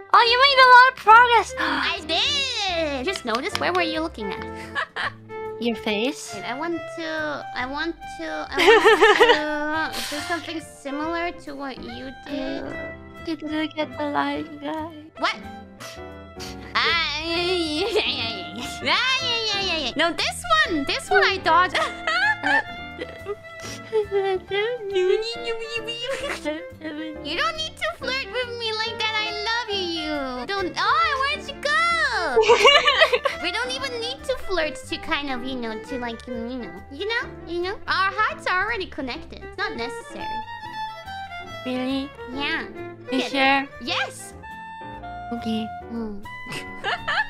Oh, you made a lot of progress. I did. Just notice, where were you looking at? Your face. Wait, I want to do something similar to what you did. You didn't get the line, guy. What? Yeah. No, this one I dodged. You don't need to flirt with me like that. I love you. Don't. Oh, where'd you go? We don't even need to flirt to kind of, to like, you know. Our hearts are already connected. It's not necessary. Really? Yeah. You sure? Yes. Okay.